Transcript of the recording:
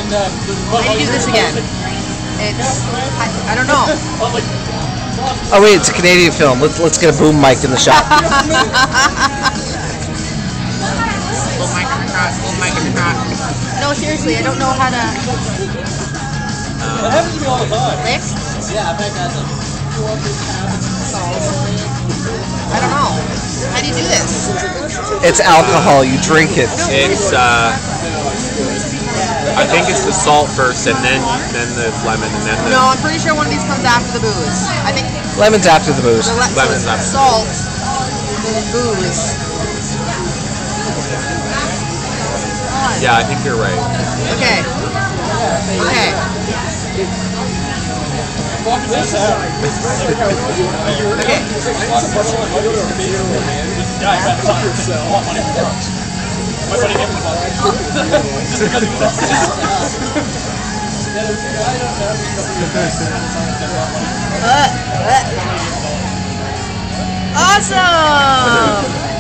How do you do this again? It's I don't know. Oh wait, it's a Canadian film. Let's get a boom mic in the shop. Boom mic in the shot. Boom mic in the shot. No, seriously, I don't know how to. That happens to me all the time. Lick? Yeah, I've had guys like. I don't know. How do you do this? It's alcohol. You drink it. It's I think it's the salt first, and then the lemon, and then the No, I'm pretty sure one of these comes after the booze. I think Lemon's after the booze. lemon's after. salt, booze. Yeah, I think you're right. Okay. Okay. Okay. Awesome!